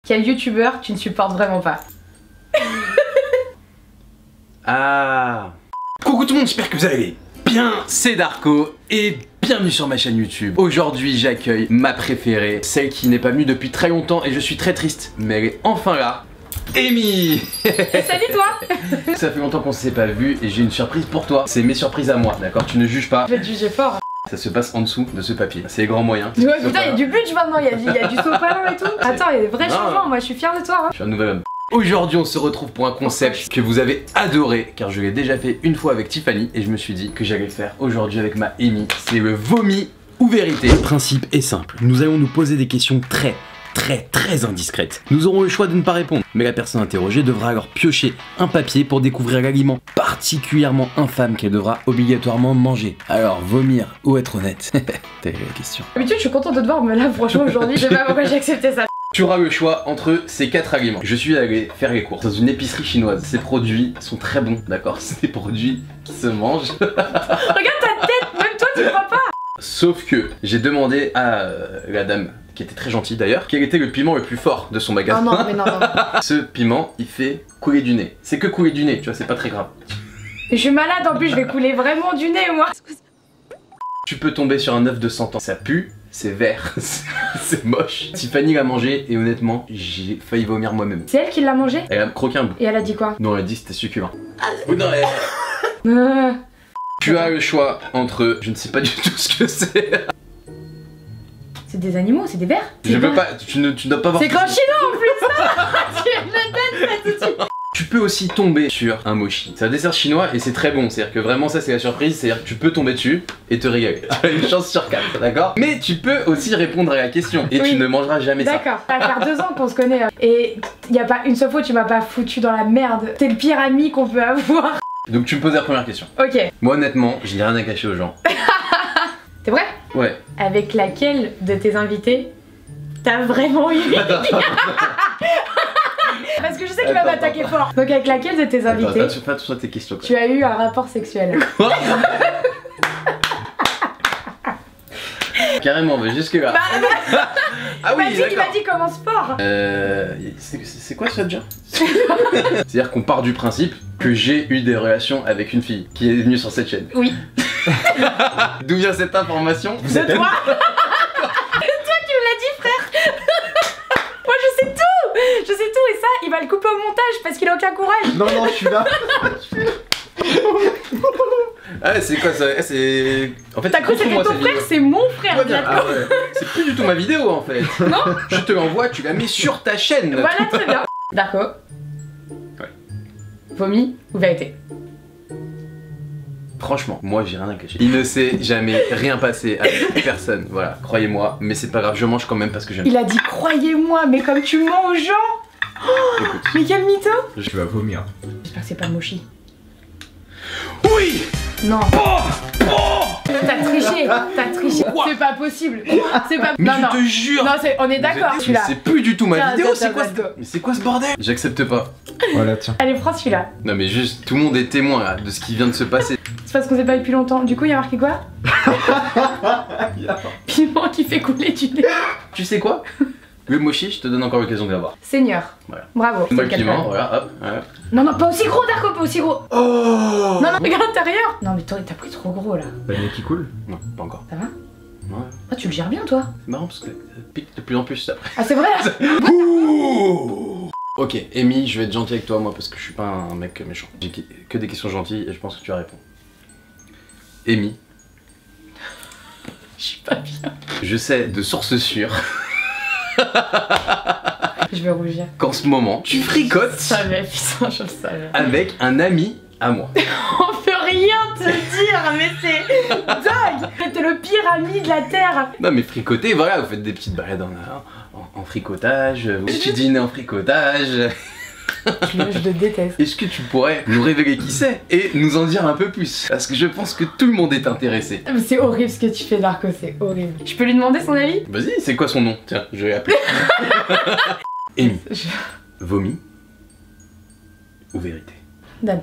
Quel youtubeur tu ne supportes vraiment pas? Ah. Coucou tout le monde, j'espère que vous allez bien. C'est Darko et bienvenue sur ma chaîne YouTube. Aujourd'hui j'accueille ma préférée, celle qui n'est pas venue depuis très longtemps et je suis très triste, mais elle est enfin là. Amy. Salut toi. Ça fait longtemps qu'on s'est pas vu et j'ai une surprise pour toi. C'est mes surprises à moi, d'accord? Tu ne juges pas. Je vais te juger fort. Ça se passe en dessous de ce papier. C'est les grands moyens. Ouais, putain, il y a du budget maintenant, il y a du sopalin et tout. Attends, il y a des vrais changements, moi je suis fière de toi. Hein. Je suis un nouvel homme. Aujourd'hui on se retrouve pour un concept que vous avez adoré, car je l'ai déjà fait une fois avec Tiffany et je me suis dit que j'allais le faire aujourd'hui avec ma Amy. C'est le vomi ou vérité. Le principe est simple, nous allons nous poser des questions très indiscrètes. Nous aurons le choix de ne pas répondre, mais la personne interrogée devra alors piocher un papier pour découvrir l'aliment particulièrement infâme qu'elle devra obligatoirement manger. Alors vomir ou être honnête? Telle est la question. D'habitude je suis contente de te voir, mais là franchement aujourd'hui je sais pas pourquoi j'ai accepté ça. Tu auras le choix entre ces 4 aliments. Je suis allé faire les courses dans une épicerie chinoise. Ces produits sont très bons, d'accord? C'est des produits qui se mangent. Regarde ta tête, même toi tu crois pas. Sauf que j'ai demandé à la dame, qui était très gentille d'ailleurs, quel était le piment le plus fort de son magasin. Oh non, mais non. Ce piment, il fait couler du nez. C'est que couler du nez, tu vois, c'est pas très grave. Je suis malade en plus, je vais couler vraiment du nez moi. Tu peux tomber sur un œuf de 100 ans. Ça pue, c'est vert, c'est moche. Tiffany l'a mangé et honnêtement, j'ai failli vomir moi-même. C'est elle qui l'a mangé? Elle a croqué un bout. Et elle a dit quoi? Non, elle a dit que c'était succulent. Non, elle... euh... Tu as le choix entre... Je ne sais pas du tout ce que c'est. C'est des animaux, c'est des vers? Je peux pas... Tu ne dois pas voir... C'est qu'en chinois en plus ça. Tu me le donnes pas tout de suite. Tu peux aussi tomber sur un mochi. C'est un dessert chinois et c'est très bon. C'est-à-dire que vraiment ça c'est la surprise. C'est-à-dire que tu peux tomber dessus et te régaler. Tu as une chance sur 4, d'accord? Mais tu peux aussi répondre à la question et oui. Tu ne mangeras jamais ça. D'accord. Ça va faire 2 ans qu'on se connaît. Et y a pas une seule fois où tu m'as pas foutu dans la merde. T'es le pire ami qu'on peut avoir. Donc tu me poses la première question. Ok. Moi honnêtement, je n'ai rien à cacher aux gens. T'es vrai? Ouais. Avec laquelle de tes invités t'as vraiment eu? Parce que je sais qu'il va m'attaquer fort. Donc avec laquelle de tes invités Fais attention à tes questions. tu as eu un rapport sexuel? Carrément, mais jusque là. Ah oui, il m'a dit commence fort. C'est quoi ça déjà? C'est-à-dire qu'on part du principe que j'ai eu des relations avec une fille qui est venue sur cette chaîne. Oui. D'où vient cette information? De toi. C'est toi qui me l'as dit frère. Moi je sais tout. Je sais tout et ça il va le couper au montage parce qu'il a aucun courage. Non, je suis là. Ah c'est quoi ça? C'est... En fait, T'as cru que c'était ton frère? C'est mon frère. Ah ouais. C'est plus du tout ma vidéo en fait. Non. Je te l'envoie, tu la mets sur ta chaîne. Voilà très bien. Darko. Ouais. Vomi ou vérité? Franchement, moi j'ai rien à cacher. Il ne s'est jamais rien passé avec personne, voilà, croyez-moi, mais c'est pas grave, je mange quand même parce que j'aime. Il a dit croyez-moi, mais comme tu mens aux gens. Oh, écoute, mais quel mytho. Je vais vomir. J'espère que c'est pas Mochi. oui. Non. Oh T'as triché, c'est pas possible. C'est pas. mais non, je te jure. Non, on est d'accord. Mais Celui-là. c'est plus du tout ma Tiens, vidéo, tiens, c'est quoi tiens, Mais c'est quoi ce bordel? J'accepte pas. Voilà, tiens. Allez, prends celui-là. Non mais juste, tout le monde est témoin là, de ce qui vient de se passer. C'est parce qu'on s'est pas vu depuis longtemps. Du coup, il y a marqué quoi? Piment qui fait couler du nez. Tu sais quoi? Le mochi, je te donne encore l'occasion de l'avoir. Seigneur. Voilà. Bravo. Moi le c'est le piment, quatrième. voilà, hop, voilà. Non, pas aussi gros, Darko, pas aussi gros. Oh Non, regarde l'intérieur. Non, mais toi, t'as pris trop gros là. T'as le nez qui coule? Non, pas encore. Ça va? Ouais. Ah, tu le gères bien, toi. C'est marrant parce que ça pique de plus en plus après. Ah, c'est vrai? Ouh. Ok, Amy, je vais être gentil avec toi, moi, parce que je suis pas un mec méchant. J'ai que des questions gentilles et je pense que tu vas répondre. Amy. Je suis pas bien. Je sais de sources sûres Je vais rougir. qu'en ce moment, tu fricotes Je savais, putain, je le savais. avec un ami à moi. On peut rien te dire, mais c'est dingue. T'es le pire ami de la Terre. Non mais fricoter, voilà, vous faites des petites balades en fricotage, vous petit dîner en fricotage. Je le déteste. Est-ce que tu pourrais nous révéler qui c'est et nous en dire un peu plus? Parce que je pense que tout le monde est intéressé. Mais c'est horrible ce que tu fais, Darko, c'est horrible. Je peux lui demander son avis? Vas-y, c'est quoi son nom? Tiens, je vais l'appeler. Amy. Vomi ou vérité? Dan.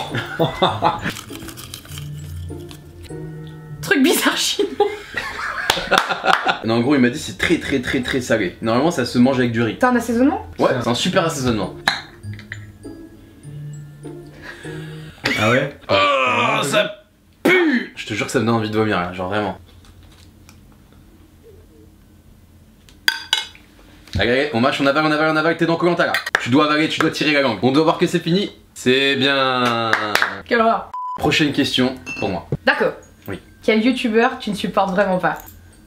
Truc bizarre chinois. Non, en gros, il m'a dit c'est très salé. Normalement, ça se mange avec du riz. T'as un assaisonnement? Ouais, c'est un super assaisonnement. Ah ouais? Oh, ça pue! Je te jure que ça me donne envie de vomir là, genre vraiment. Allez, on mâche, on avale, t'es dans Koh-Lanta là. Tu dois avaler, tu dois tirer la langue. On doit voir que c'est fini. C'est bien. Quelle horreur. Prochaine question pour moi. D'accord. Oui. Quel youtubeur tu ne supportes vraiment pas?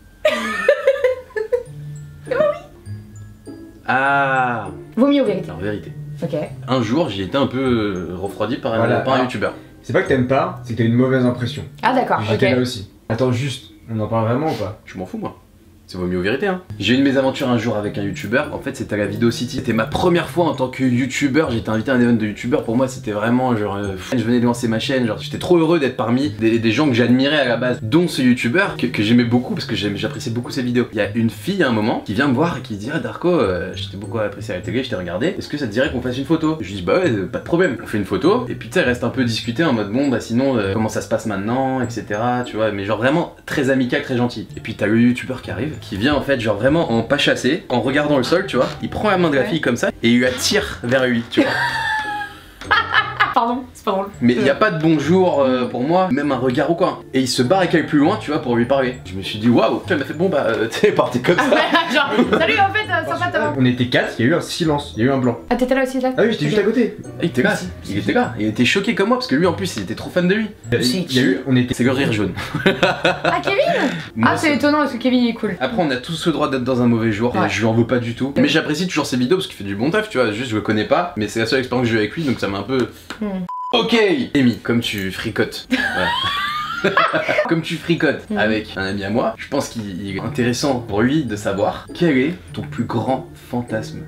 Ah. Vomi ou vérité? Alors, vérité. Ok. Un jour, j'ai été un peu refroidi par Voilà. un youtubeur. C'est pas que t'aimes pas, c'est que t'as une mauvaise impression. Ah d'accord, J'étais là ok. aussi. Attends, juste, on en parle vraiment ou pas? Je m'en fous moi. C'est vaut mieux aux vérités hein. J'ai eu une mésaventure un jour avec un youtubeur, en fait c'était à la Video City. C'était ma première fois en tant que youtubeur, j'étais invité à un event de youtubeur, pour moi c'était vraiment genre... je venais de lancer ma chaîne, genre j'étais trop heureux d'être parmi des gens que j'admirais à la base, dont ce youtubeur que j'aimais beaucoup parce que j'appréciais beaucoup ses vidéos. Il y a une fille à un moment qui vient me voir et qui dit ah Darko, je t'ai beaucoup apprécié à la télé, je t'ai regardé, est-ce que ça te dirait qu'on fasse une photo? Je lui dis bah ouais, pas de problème, on fait une photo et puis tu sais reste un peu discuté en mode bon bah sinon comment ça se passe maintenant, etc. Tu vois, mais genre vraiment très amical, très gentil. Et puis t'as le youtubeur qui arrive, qui vient en fait genre vraiment en pas chassé, en regardant le sol, tu vois, il prend la main de la fille comme ça et il la tire vers lui, tu vois. Pardon, c'est pas drôle. Mais il n'y a pas de bonjour pour moi, même un regard ou quoi. Et il se barre avec elle plus loin, tu vois, pour lui parler. Je me suis dit waouh, elle m'a fait bon bah t'es parti comme ça. Genre, salut en fait, sympa ta main. On était 4, il y a eu un silence, il y a eu un blanc. Ah t'étais là aussi là? Ah oui, j'étais juste à côté. Il était là, il était choqué comme moi parce que lui en plus il était trop fan de lui. Il y a eu, on était... C'est le rire jaune. Ah Kevin? Moi, Ah c'est étonnant parce que Kevin il est cool. Après on a tous le droit d'être dans un mauvais jour, Ouais. et je lui en veux pas du tout. Mais j'apprécie toujours ses vidéos parce qu'il fait du bon taf, tu vois, juste je le connais pas, mais c'est la seule expérience que j'ai eu avec lui donc ça m'a un peu... Ok Amy, comme tu fricotes. Voilà. Comme tu fricotes avec un ami à moi, je pense qu'il est intéressant pour lui de savoir quel est ton plus grand fantasme.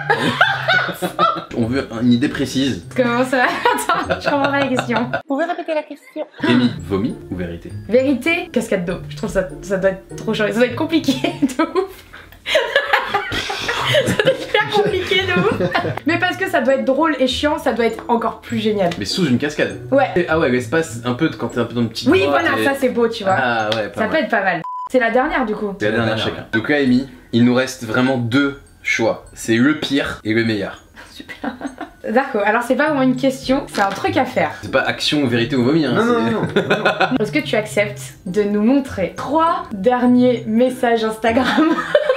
On veut une idée précise. Comment ça? Attends, je comprends pas la question. Vous pouvez répéter la question? Amy, vomi ou vérité? Vérité, cascade d'eau. Je trouve ça doit être trop chiant. Ça doit être compliqué de ouf. Ça doit être hyper compliqué de ouf. Mais parce que ça doit être drôle et chiant, ça doit être encore plus génial. Mais sous une cascade. Ouais. Ah ouais, l'espace un peu quand t'es un peu dans une petite Oui, grotte voilà, et- ça c'est beau, tu vois. Ah ouais, pas Ça mal. peut être pas mal. C'est la dernière du coup. C'est la dernière chacun. Donc là, Amy, il nous reste vraiment deux choix. C'est le pire et le meilleur. Super. D'accord, alors c'est pas vraiment une question, c'est un truc à faire. C'est pas action ou vérité ou vomi, hein. Non, c'est- non, non, non. Est-ce que tu acceptes de nous montrer 3 derniers messages Instagram?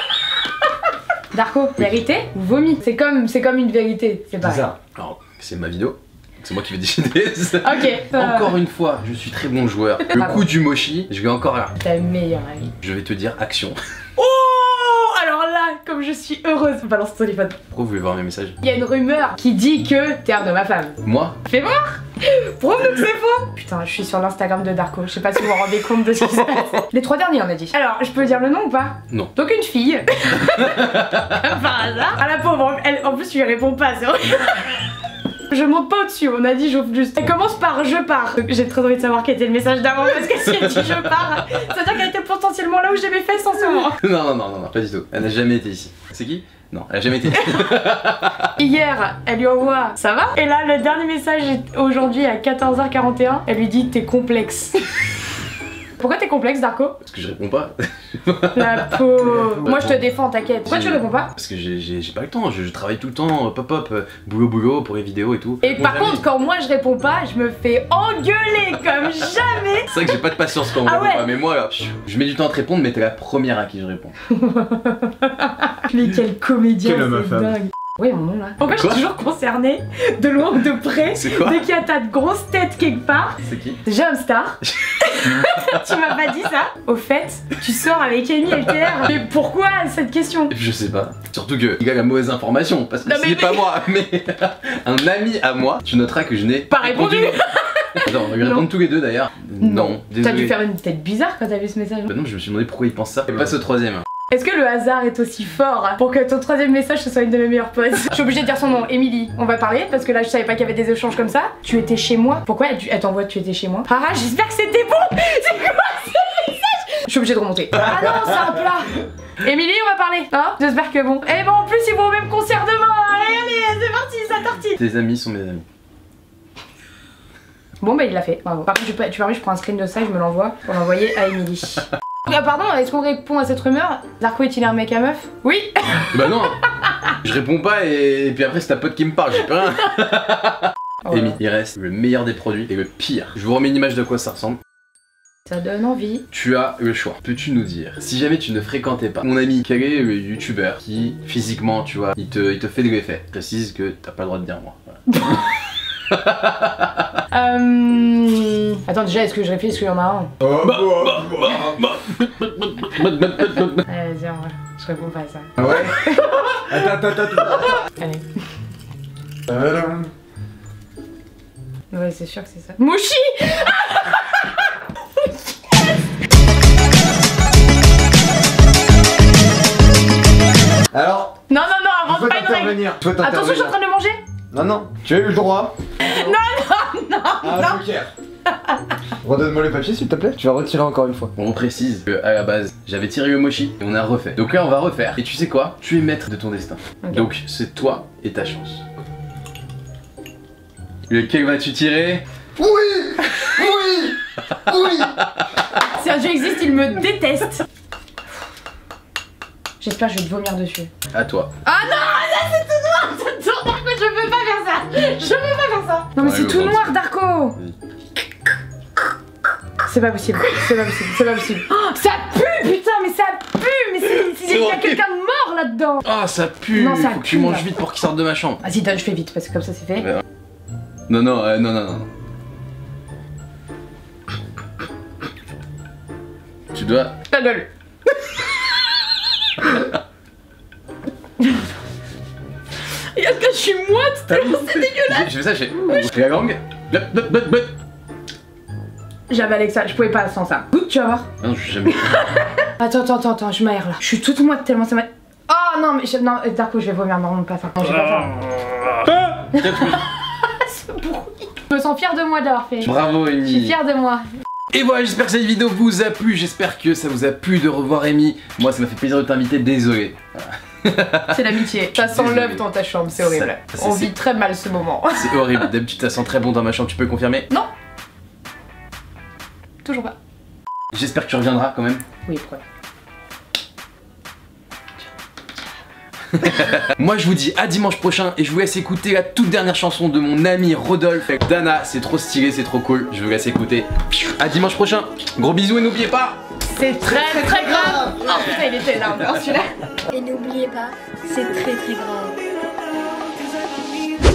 Darko, vérité ou vomi? C'est comme une vérité, c'est C'est pareil. ça. Alors, c'est ma vidéo. C'est moi qui vais décider. Ok. Encore une fois, je suis très bon joueur. Le coup du mochi, je vais encore là. Ta meilleure amie. Je vais te dire action. Oh, alors là, comme je suis heureuse. Balance ton téléphone. Pourquoi vous voulez voir mes messages? Il y a une rumeur qui dit que t'es un de ma femme. Moi? Fais voir. Prouve-nous que c'est faux. Putain, je suis sur l'Instagram de Darko. Je sais pas si vous vous rendez compte de ce qui se passe. Les 3 derniers, on a dit. Alors, je peux dire le nom ou pas? Non. Donc une fille. Comme par hasard. Ah la pauvre, elle, en plus tu lui réponds pas, c'est vrai. Je monte pas au-dessus, on a dit j'ouvre juste. Elle commence par je pars. J'ai très envie de savoir quel était le message d'avant parce que si elle dit je pars, ça veut dire qu'elle était potentiellement là où j'ai mes fesses en ce moment. Non, pas du tout. Elle n'a jamais été ici. C'est qui? Non, elle a jamais été. Hier, elle lui envoie ça va? Et là, le dernier message est aujourd'hui à 14h41, elle lui dit t'es complexe. Pourquoi t'es complexe, Darko? Parce que je réponds pas. La pauvre. Moi je te défends, t'inquiète. Pourquoi tu réponds pas? Parce que j'ai pas le temps, je travaille tout le temps, pop, boulot pour les vidéos et tout. Et par contre, quand moi je réponds pas, je me fais engueuler comme jamais. C'est vrai que j'ai pas de patience quand on Ah répond ouais. pas, mais moi là, je mets du temps à te répondre, mais t'es la première à qui je réponds. Mais quel comédien, Quel homme c'est à femme. dingue. Oui, mon nom là. Pourquoi je Quoi suis toujours concernée, de loin ou de près, C'est quoi? dès qu'il y a ta grosse tête quelque part? C'est qui? J'ai un star. Tu m'as pas dit ça? Au fait, tu sors avec Amy LTR. Mais pourquoi cette question? Je sais pas. Surtout que il a la mauvaise information, parce que Non, ce mais- n'est pas moi, mais un ami à moi, tu noteras que je n'ai Pas répondu. Attends, on va lui répondre Non. tous les deux d'ailleurs. Non, T'as désolé. dû faire une tête bizarre quand t'as vu ce message. Bah non, je me suis demandé pourquoi il pense ça. Et passe au troisième. Est-ce que le hasard est aussi fort pour que ton 3ème message ce soit une de mes meilleures potes? Je suis obligée de dire son nom, Émilie. On va parler parce que là je savais pas qu'il y avait des échanges comme ça. Tu étais chez moi. Pourquoi elle t'envoie tu étais chez moi? Ah, j'espère que c'était bon. C'est quoi ce message? Je suis obligée de remonter. Ah non, c'est un plat. Émilie, on va parler. Hein? J'espère que bon. Et bon, en plus ils vont au même concert demain. Allez, c'est parti, ça tortille. Tes amis sont mes amis. Bon bah il l'a fait. Bravo. Par contre, tu permets, je prends un screen de ça et je me l'envoie pour l'envoyer à Émilie. Ah, pardon, est-ce qu'on répond à cette rumeur? Zarko est-il un mec à meuf? Oui. Bah non. Je réponds pas et puis après c'est ta pote qui me parle, j'ai plus rien. Oh. Amy, il reste le meilleur des produits et le pire. Je vous remets une image de quoi ça ressemble. Ça donne envie. Tu as le choix. Peux-tu nous dire, si jamais tu ne fréquentais pas mon ami, quel est le youtubeur qui, physiquement, tu vois, il te fait de l'effet? Précise que t'as pas le droit de dire moi. Voilà. Attends, déjà, est-ce que je réfléchis? Est-ce qu'il y en a un? Allez, vas-y, en vrai. Je réponds pas à ça. Ah ouais. Attends. Allez. Tadam. Ouais, c'est sûr que c'est ça. Mochi. Alors, Non, tu invente peux pas une règle. t'intervenir. Tu peux Attention, je suis en train de le manger. Non, tu as eu le droit. Non. Ah, joker. Redonne-moi le papier s'il te plaît. Tu vas retirer encore une fois. On précise que à la base, j'avais tiré le mochi et on a refait. Donc là, on va refaire. Et tu sais quoi? Tu es maître de ton destin. Ok. Donc c'est toi et ta chance. Lequel vas-tu tirer? Oui. Si un jeu existe, il me déteste. J'espère que je vais te vomir dessus. À toi. Ah non, là c'est tout noir, c'est tout noir, je peux pas faire ça. Je peux pas faire ça. Non mais Ouais, c'est le tout ventre. noir, Darko. C'est pas possible, c'est pas possible, c'est pas possible. Oh, ça pue, putain, mais ça pue, mais il y a horrible. quelqu'un de mort là-dedans. Ah, ça pue. Non, ça Faut que pue, tu manges là. vite pour qu'il sorte de ma chambre. Vas-y, donne, je fais vite parce que comme ça c'est fait. Ouais. Non. Tu dois. Ta gueule. Regarde que je suis moite, c'est dégueulasse. Je fais ça, je fais la langue. Blop. J'avais Alexa, je pouvais pas sans ça. Goûte, tu vas voir. Non, je suis jamais. Attends, je m'aère là. Je suis toute moite tellement ça m'a. Oh non, mais non, Darko, je vais vomir, non, pas ça. Non, je vais pas faire. Ce bruit. Je me sens fière de moi de l'avoir fait. Bravo, Je suis Amy. fière de moi. Et voilà, j'espère que cette vidéo vous a plu. J'espère que ça vous a plu de revoir Amy. Moi, ça m'a fait plaisir de t'inviter. Désolé. C'est l'amitié. Ça sent Désolé. l'œuf dans ta chambre, c'est horrible. Ça, On c'est- vit très mal ce moment. C'est horrible. D'habitude, ça sent très bon dans ma chambre. Tu peux confirmer? Non. Toujours pas. J'espère que tu reviendras quand même. Oui, pourquoi? Moi, je vous dis à dimanche prochain et je vous laisse écouter la toute dernière chanson de mon ami Rodolphe. Dana, c'est trop stylé, c'est trop cool. Je vous laisse écouter. À dimanche prochain. Gros bisous et n'oubliez pas. C'est très grave. Oh putain, il était là encore celui-là. Et n'oubliez pas, c'est très grave.